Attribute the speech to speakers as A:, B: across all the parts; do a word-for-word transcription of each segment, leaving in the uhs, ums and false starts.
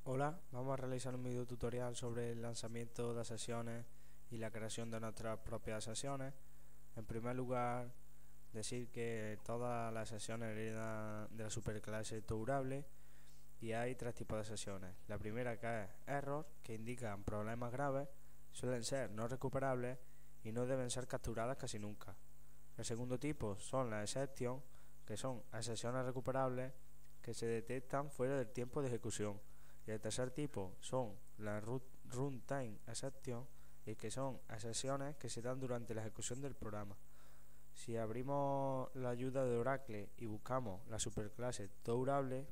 A: Hola, vamos a realizar un video tutorial sobre el lanzamiento de sesiones y la creación de nuestras propias sesiones. En primer lugar, decir que todas las sesiones heredan de la superclase Tourable y hay tres tipos de sesiones. La primera, que es Error, que indican problemas graves, suelen ser no recuperables y no deben ser capturadas casi nunca. El segundo tipo son las Exception, que son excepciones recuperables que se detectan fuera del tiempo de ejecución. Y el tercer tipo son las Runtime Exception, y que son excepciones que se dan durante la ejecución del programa. Si abrimos la ayuda de Oracle y buscamos la superclase Tourable,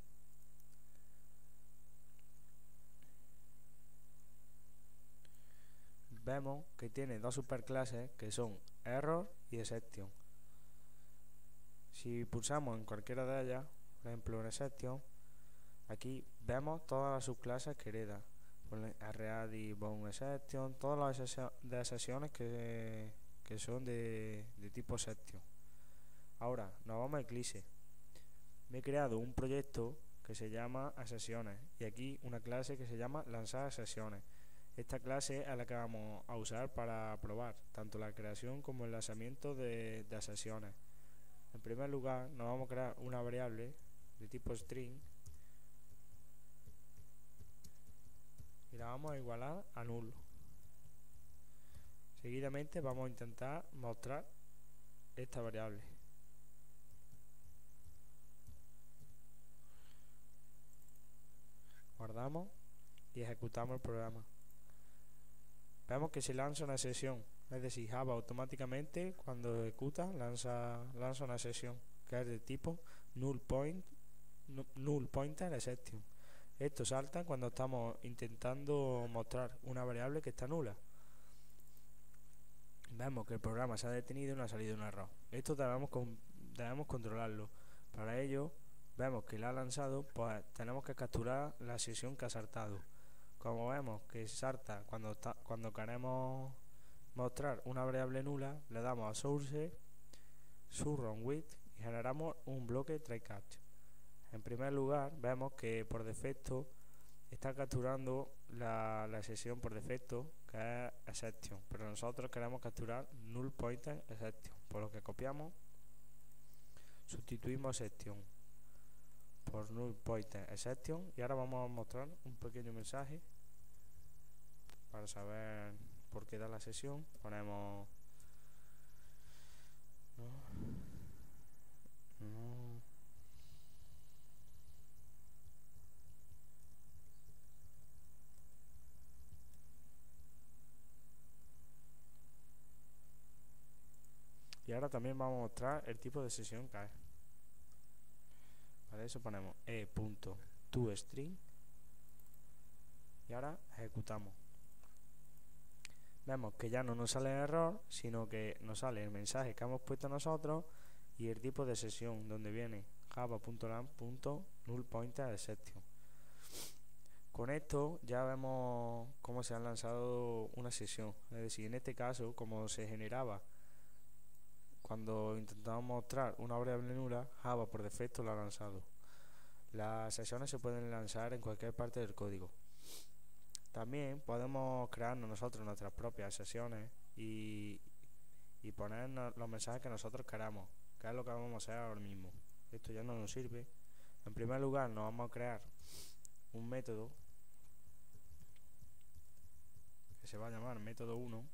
A: vemos que tiene dos superclases que son Error y Exception. Si pulsamos en cualquiera de ellas, por ejemplo en Exception, aquí vemos todas las subclases que hereda, Array y Bound Exception, todas las de excepciones que, que son de, de tipo Exception. Ahora nos vamos a Eclipse. Me he creado un proyecto que se llama Excepciones y aquí una clase que se llama Lanzar Excepciones. Esta clase es la que vamos a usar para probar tanto la creación como el lanzamiento de, de excepciones. En primer lugar, nos vamos a crear una variable de tipo string y la vamos a igualar a null. Seguidamente vamos a intentar mostrar esta variable. Guardamos y ejecutamos el programa. Vemos que se lanza una excepción, es decir, Java automáticamente cuando ejecuta lanza, lanza una excepción que es de tipo null, point, null pointer exception. Esto salta cuando estamos intentando mostrar una variable que está nula. Vemos que el programa se ha detenido y no ha salido un error. Esto debemos, con, debemos controlarlo. Para ello, vemos que la ha lanzado, pues tenemos que capturar la sesión que ha saltado. Como vemos que salta cuando, está, cuando queremos mostrar una variable nula, le damos a source, surroundWith y generamos un bloque try-catch. En primer lugar, vemos que por defecto está capturando la, la excepción por defecto, que es exception, pero nosotros queremos capturar null pointer exception, por lo que copiamos, sustituimos exception por null pointer exception y ahora vamos a mostrar un pequeño mensaje para saber por qué da la sesión. Ponemos no, no. Y ahora también vamos a mostrar el tipo de sesión que es. Para eso ponemos e.toString y ahora ejecutamos. Vemos que ya no nos sale el error, sino que nos sale el mensaje que hemos puesto nosotros y el tipo de sesión, donde viene java.lang.nullPointerException. Con esto ya vemos cómo se ha lanzado una sesión, es decir, en este caso, como se generaba cuando intentamos mostrar una variable nula, Java por defecto la ha lanzado. Las sesiones se pueden lanzar en cualquier parte del código. También podemos crearnos nosotros nuestras propias sesiones y, y poner los mensajes que nosotros queramos, que es lo que vamos a hacer ahora mismo. Esto ya no nos sirve. En primer lugar, nos vamos a crear un método que se va a llamar método uno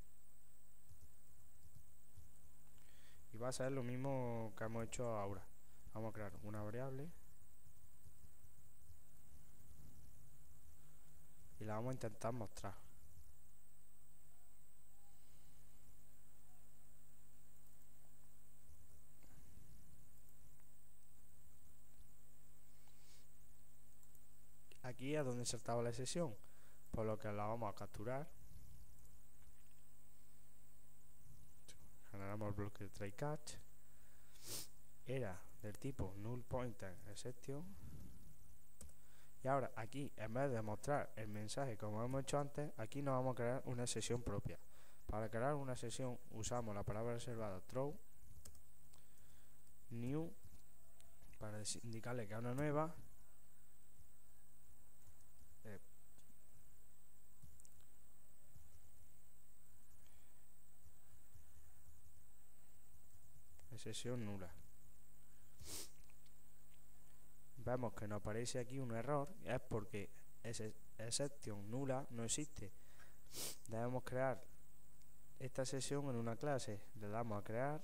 A: y va a ser lo mismo que hemos hecho ahora. Vamos a crear una variable y la vamos a intentar mostrar. Aquí es donde saltaba la sesión, por lo que la vamos a capturar. Generamos el bloque de try-catch. Era del tipo null pointer exception. Y ahora aquí, en vez de mostrar el mensaje como hemos hecho antes, aquí nos vamos a crear una sesión propia. Para crear una sesión usamos la palabra reservada throw new para indicarle que es una nueva, eh, sesión nula. Vemos que nos aparece aquí un error, es porque ese exception nula no existe. Debemos crear esta sesión en una clase. Le damos a crear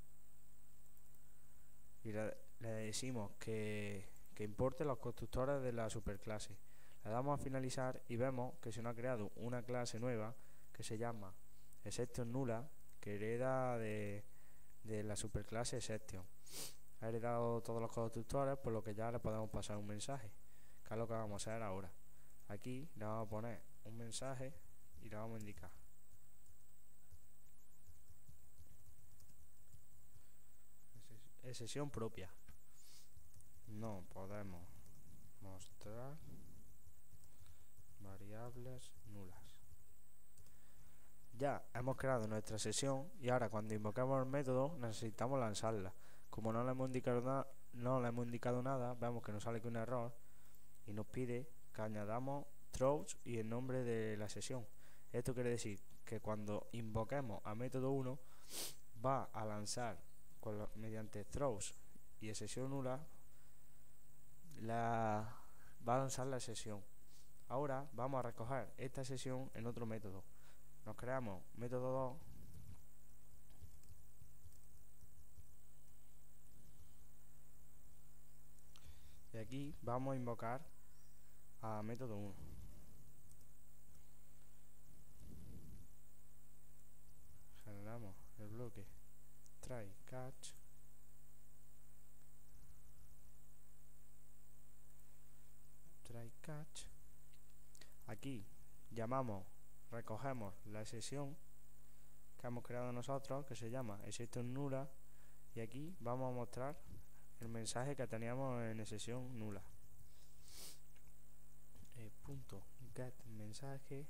A: y le, le decimos que, que importe los constructores de la superclase. Le damos a finalizar y vemos que se nos ha creado una clase nueva que se llama exception nula, que hereda de, de la superclase exception. Ha heredado todos los constructores, por lo que ya le podemos pasar un mensaje, que es lo que vamos a hacer ahora. Aquí le vamos a poner un mensaje y le vamos a indicar excepción propia. No podemos mostrar variables nulas. Ya hemos creado nuestra sesión y ahora cuando invoquemos el método necesitamos lanzarla. Como no le hemos indicado nada, no le hemos indicado nada, vemos que nos sale aquí un error y nos pide que añadamos throws y el nombre de la sesión. Esto quiere decir que cuando invoquemos a método uno va a lanzar con lo, mediante throws y excepción nula la, va a lanzar la sesión. Ahora vamos a recoger esta sesión en otro método. Nos creamos método dos y aquí vamos a invocar a método uno. Generamos el bloque try catch try catch. Aquí llamamos, recogemos la sesión que hemos creado nosotros, que se llama exception nula, y aquí vamos a mostrar el mensaje que teníamos en excepción nula. Eh, punto get mensaje,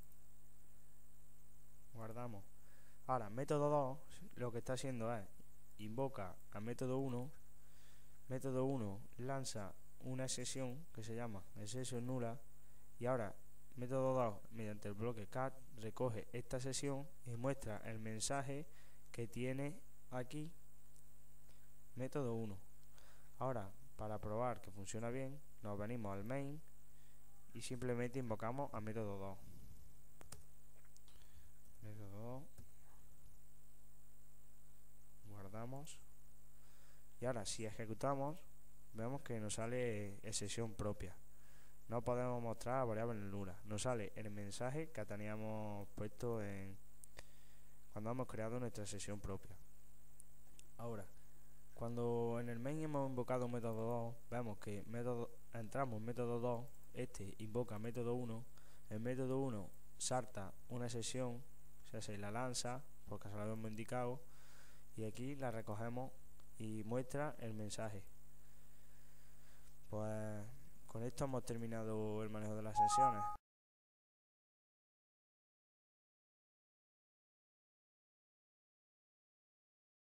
A: guardamos. Ahora método dos lo que está haciendo es invoca a método uno, método uno lanza una excepción que se llama exception nula, y ahora método dos mediante el bloque cat recoge esta sesión y muestra el mensaje que tiene aquí método uno. Ahora, para probar que funciona bien, nos venimos al main y simplemente invocamos a método dos. Método dos, guardamos, y ahora si ejecutamos vemos que nos sale excepción propia. No podemos mostrar variable nula, nos sale el mensaje que teníamos puesto en cuando hemos creado nuestra sesión propia. Ahora, cuando en el main hemos invocado método dos, vemos que método, entramos en método dos, este invoca método uno, el método uno salta una sesión, o sea, se la lanza porque se la habíamos indicado, y aquí la recogemos y muestra el mensaje. Pues con esto hemos terminado el manejo de las sesiones.